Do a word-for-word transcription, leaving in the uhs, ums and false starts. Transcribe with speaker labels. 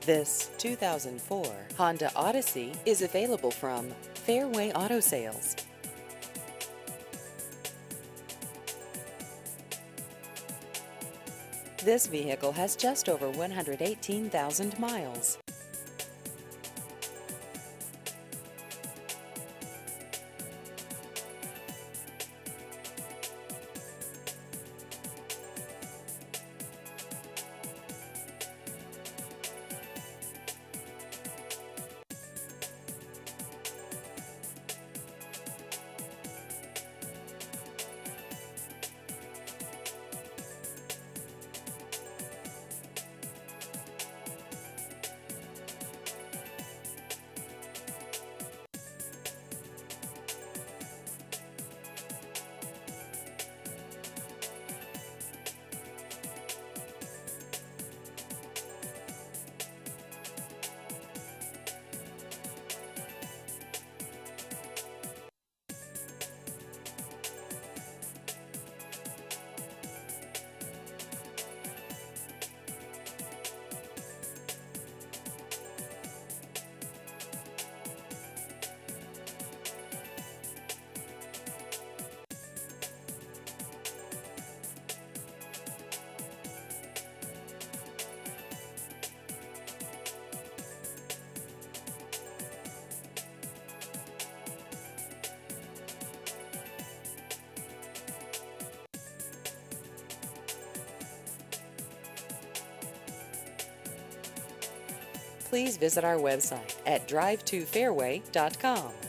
Speaker 1: This two thousand four Honda Odyssey is available from Fairway Auto Sales. This vehicle has just over one hundred eighteen thousand miles. Please visit our website at drive to fairway dot com.